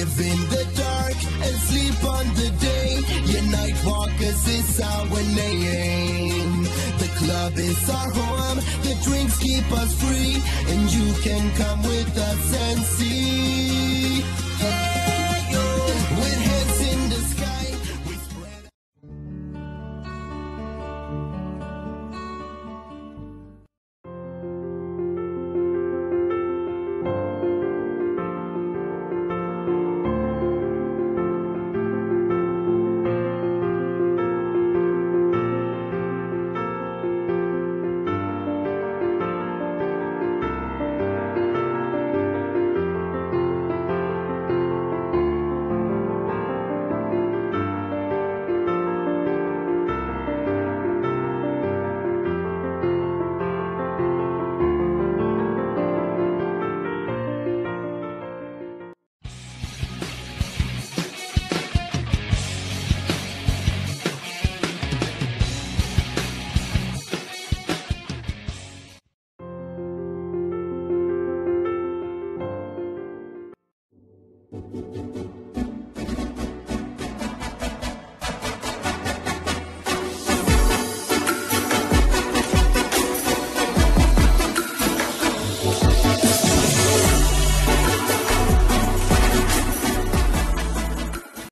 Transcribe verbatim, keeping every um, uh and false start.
live in the dark and sleep on the day. Your night walkers is our name. The club is our home, the drinks keep us free, and you can come with us and see